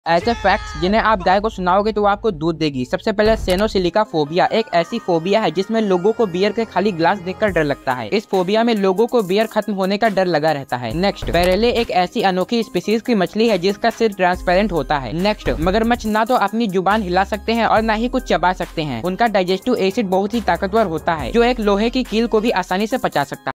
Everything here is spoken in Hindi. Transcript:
ऐसे फैक्ट्स जिन्हें आप गाय को सुनाओगे तो वो आपको दूध देगी। सबसे पहले सेनोसिलिका फोबिया एक ऐसी फोबिया है जिसमें लोगों को बियर के खाली ग्लास देखकर डर लगता है। इस फोबिया में लोगों को बियर खत्म होने का डर लगा रहता है। नेक्स्ट, बेरेले एक ऐसी अनोखी स्पीसीज की मछली है जिसका सिर ट्रांसपेरेंट होता है। नेक्स्ट, मगरमच्छ ना तो अपनी जुबान हिला सकते हैं और ना ही कुछ चबा सकते हैं। उनका डाइजेस्टिव एसिड बहुत ही ताकतवर होता है जो एक लोहे की कील को भी आसानी से पचा सकता है।